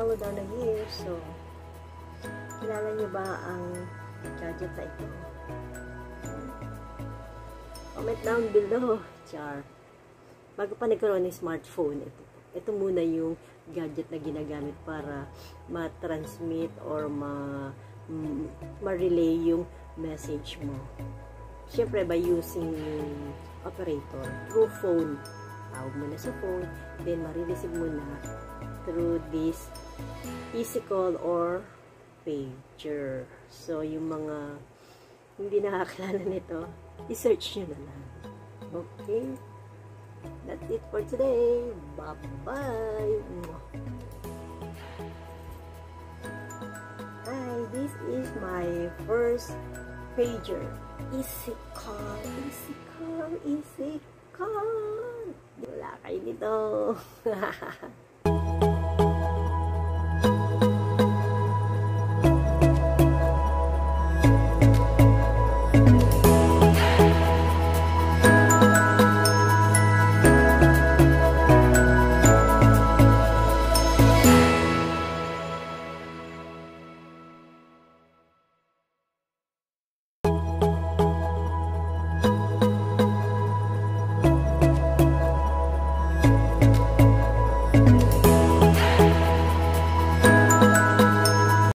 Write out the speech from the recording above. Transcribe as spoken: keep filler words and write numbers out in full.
Alou Darna here. So, kilala niyo ba ang gadget na ito? Comment down below. Char. Bago pa nagkaroon ng smartphone, ito, ito muna yung gadget na ginagamit para ma-transmit or ma- ma-relay yung message mo. Siyempre, by using operator through phone. Tawag mo na sa phone, then marireceive mo na through this easy call or pager. So, yung mga hindi nakakilala nito, i-search nyo na lang. Okay? That's it for today. Bye-bye! Hi, this is my first pager. Easy call, easy call, easy call. Wala kayo nito.